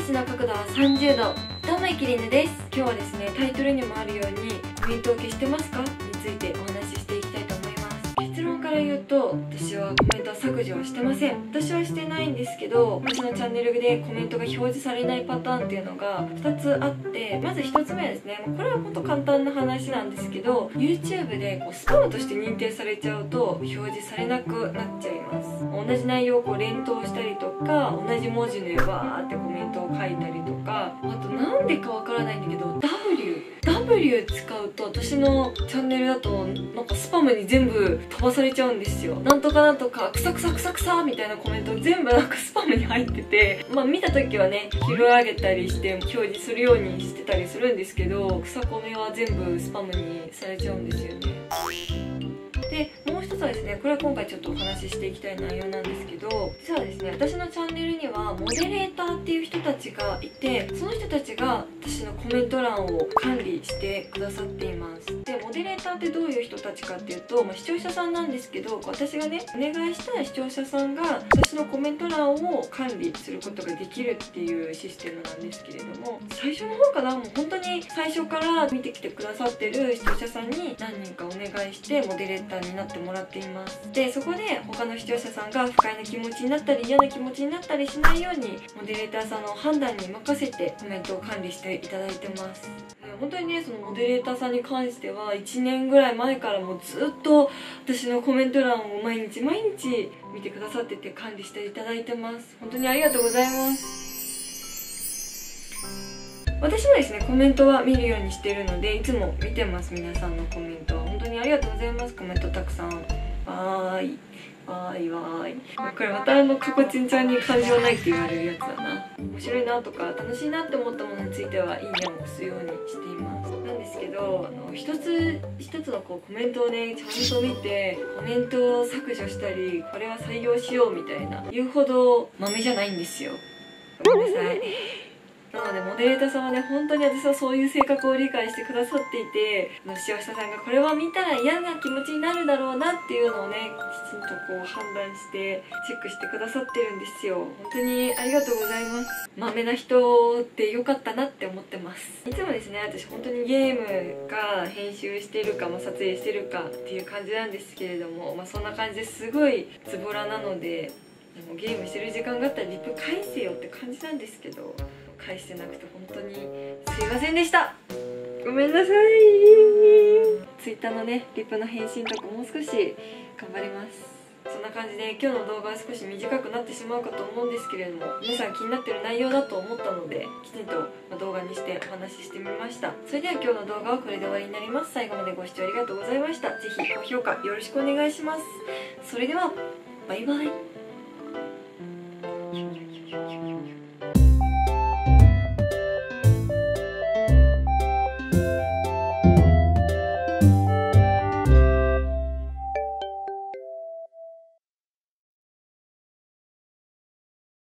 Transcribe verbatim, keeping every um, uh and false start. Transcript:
足の角度はさんじゅうど。どうも、いきりぬです。今日はですね、タイトルにもあるようにコメントを消してますかについてお話ししていきたいと思います。結論から言うと、私はコメントは削除はしてません。私はしてないんですけど、私のチャンネルでコメントが表示されないパターンっていうのがふたつあって、まずひとつめはですね、これはほんと簡単な話なんですけど、 YouTube でこうスパムとして認定されちゃうと表示されなくなっちゃいます。同じ内容をこう連投したりとか、同じ文字でわーってコメントを書いたりとか、あとなんでかわからないんだけど W W 使うと私のチャンネルだとなんかスパムに全部飛ばされちゃうんですよ。なんとかなんとかクサクサクサクサみたいなコメント全部なんかスパムに入ってて、まあ見た時はね拾い上げたりして表示するようにしてたりするんですけど、草コメは全部スパムにされちゃうんですよね。でもう一つはですね、これは今回ちょっとお話ししていきたい内容なんですけど、実はですね、私のチャンネルにはモデレーターっていう人たちがいて、その人たちが私のコメント欄を管理してくださっています。でモデレーターってどういう人たちかっていうと、まあ、視聴者さんなんですけど、私がねお願いした視聴者さんが私のコメント欄を管理することができるっていうシステムなんですけれども、最初の方かな、もう本当に最初から見てきてくださってる視聴者さんに何人かお願いしてモデレーターになってもらっています。でそこで他の視聴者さんが不快な気持ちになったり嫌な気持ちになったりしないように、モデレーターさんの判断に任せてコメントを管理していただいてます。本当にね、そのモデレーターさんに関してはいちねんぐらい前からもうずっと私のコメント欄を毎日毎日見てくださってて管理していただいてます。本当にありがとうございます。私もですねコメントは見るようにしているので、いつも見てます。皆さんのコメントは本当にありがとうございます。コメントたくさん。わーいわーいわーい。これまたあのかこちんちゃんに感情ないって言われるやつだな。面白いなとか楽しいなって思ったものについてはいいねを押すようにしています。なんですけど、あの一つ一つのこうコメントをねちゃんと見てコメントを削除したり、これは採用しようみたいな言うほど豆じゃないんですよ。ごめんなさい。なのでモデレーターさんはね本当に私はそういう性格を理解してくださっていて、視聴者さんがこれは見たら嫌な気持ちになるだろうなっていうのをねきちんとこう判断してチェックしてくださってるんですよ。本当にありがとうございます。まめな人ってよかったなって思ってます。いつもですね私本当にゲームか編集してるか、まあ、撮影してるかっていう感じなんですけれども、まあ、そんな感じですごいズボラなので、もうゲームしてる時間があったらリップ返せよって感じなんですけど、返してなくて本当にすいませんでした。ごめんなさい。ツイッターのねリップの返信とかもう少し頑張ります。そんな感じで今日の動画は少し短くなってしまうかと思うんですけれども、皆さん気になってる内容だと思ったのできちんと動画にしてお話ししてみました。それでは今日の動画はこれで終わりになります。最後までご視聴ありがとうございました。是非高評価よろしくお願いします。それではバイバイ。